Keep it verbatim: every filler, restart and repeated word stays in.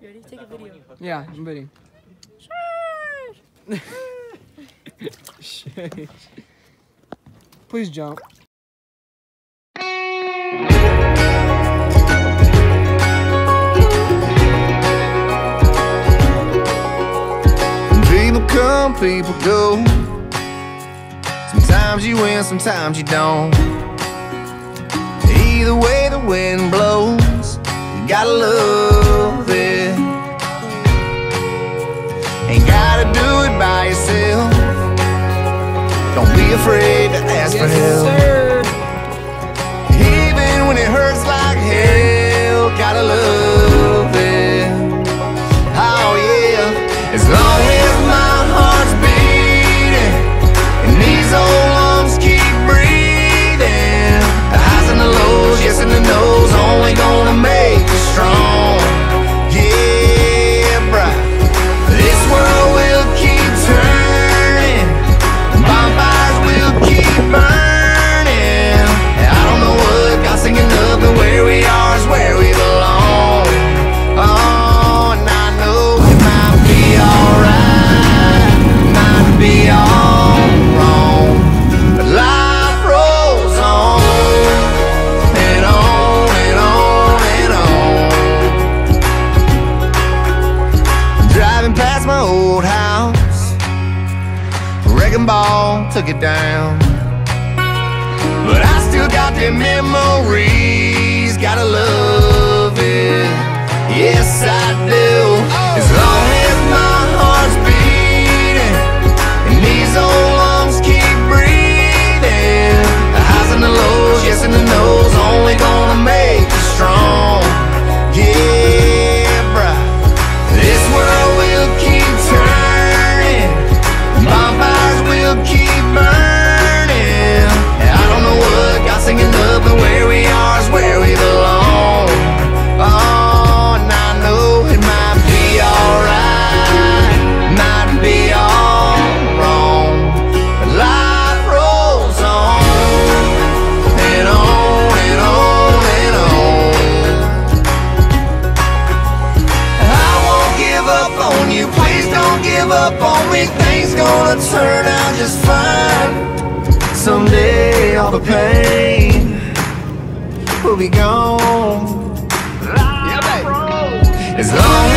You ready? Take a video. Yeah, I'm ready. Please jump. People come, people go. Sometimes you win, sometimes you don't. Either way the wind blows, you gotta love it. Ain't gotta do it by yourself. Don't be afraid to ask for help. Sir. Even when it hurts like hell, gotta love it. Oh yeah, as long as my heart's beating and these old lungs keep breathing, the highs and the lows, yes and the no's, only gonna make you strong. Yeah, bruh, this world will keep turning, bonfires will keep burning. I don't know what God's singing up, but where we are is where we belong. Oh, and I know it might be alright, might be all wrong, but life rolls on and on and on and on. Driving past my old house, wrecking ball took it down, but I still got them memories, gotta love it. Yes, I do. As long as my heart's beating and these old lungs keep breathing, the highs and the lows, yes and the no's, only gonna make you strong. Yeah, bruh, this world will keep turning, bonfires will keep burning. I don't know what God's singing up, but where we are is where we belong. Oh, and I know it might be alright, might be all wrong, but life rolls on and on and on and on. I won't give up on you, please don't give up on me. Things gonna turn out just fine. Someday all the pain will be gone. As long